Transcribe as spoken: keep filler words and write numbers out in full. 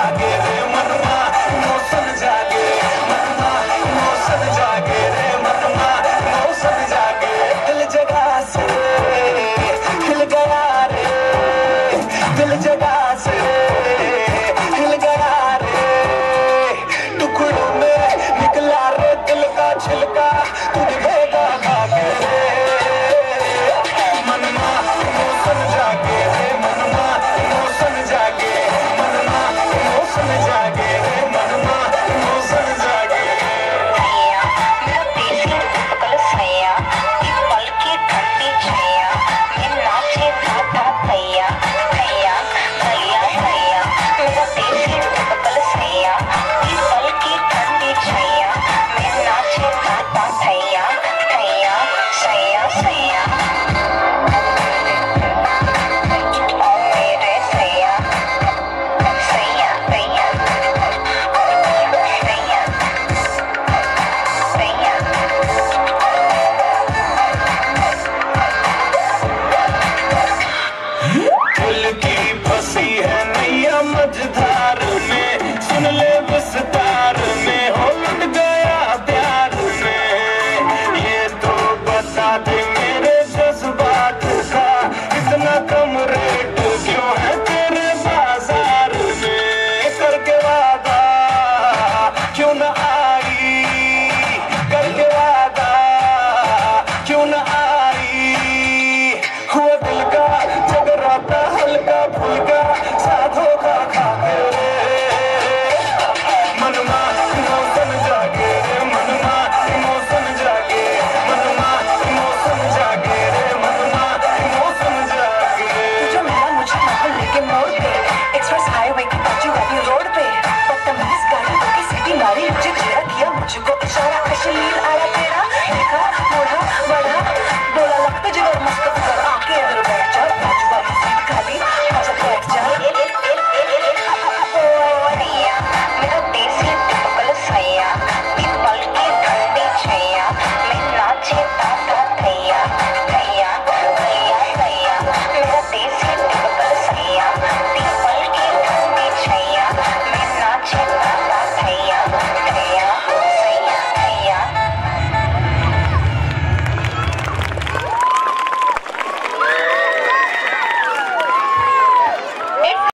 जागे रे मनमा मौसम जागे मनमा मौसम जागे रे मनमा मौसम जागे दिल जगा से हिल गया रे दिल जगा से हिल गया रे टुकड़ों में निकला रे दिल का छिलका तू दिखेगा भागे रे मनमा मौसम जागे रे मनमा मौसम जागे मनमा मौसम जागे रे मनमा मौसम जागे सैया पल की ठंडी छैया मैं नाचे गाता थैया थैया थैया थैया मेरा देसी पकल सैया पल की ठंडी छैया मैं नाचे गाता थैया थैया सैया सैया ओ मेरे सैया सैया सैया सैया दिल की फंसी है नैया मझधार में सुन ले विस्तार